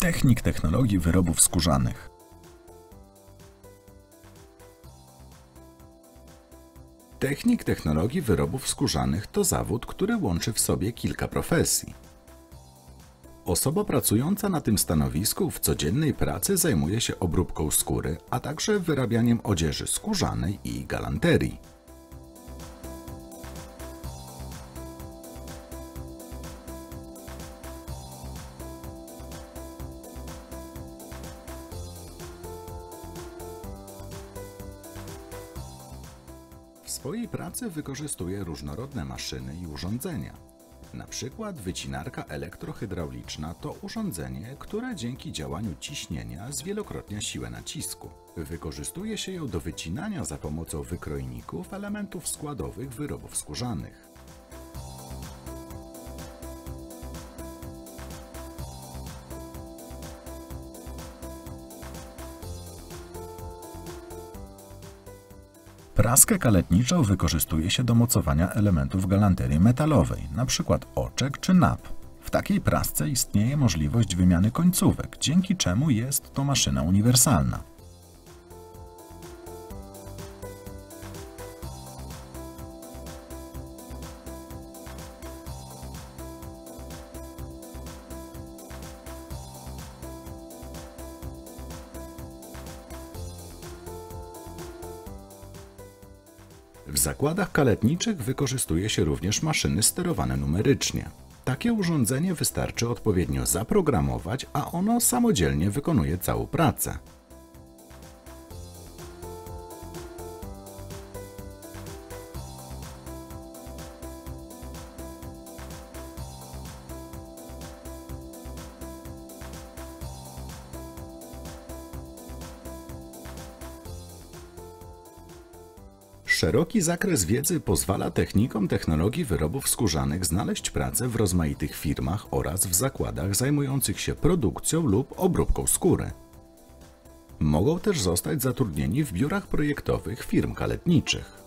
Technik technologii wyrobów skórzanych. Technik technologii wyrobów skórzanych to zawód, który łączy w sobie kilka profesji. Osoba pracująca na tym stanowisku w codziennej pracy zajmuje się obróbką skóry, a także wyrabianiem odzieży skórzanej i galanterii. W swojej pracy wykorzystuje różnorodne maszyny i urządzenia. Na przykład wycinarka elektrohydrauliczna to urządzenie, które dzięki działaniu ciśnienia zwielokrotnia siłę nacisku. Wykorzystuje się ją do wycinania za pomocą wykrojników elementów składowych wyrobów skórzanych. Praskę kaletniczą wykorzystuje się do mocowania elementów galanterii metalowej, np. oczek czy nap. W takiej prasce istnieje możliwość wymiany końcówek, dzięki czemu jest to maszyna uniwersalna. W zakładach kaletniczych wykorzystuje się również maszyny sterowane numerycznie. Takie urządzenie wystarczy odpowiednio zaprogramować, a ono samodzielnie wykonuje całą pracę. Szeroki zakres wiedzy pozwala technikom technologii wyrobów skórzanych znaleźć pracę w rozmaitych firmach oraz w zakładach zajmujących się produkcją lub obróbką skóry. Mogą też zostać zatrudnieni w biurach projektowych firm kaletniczych.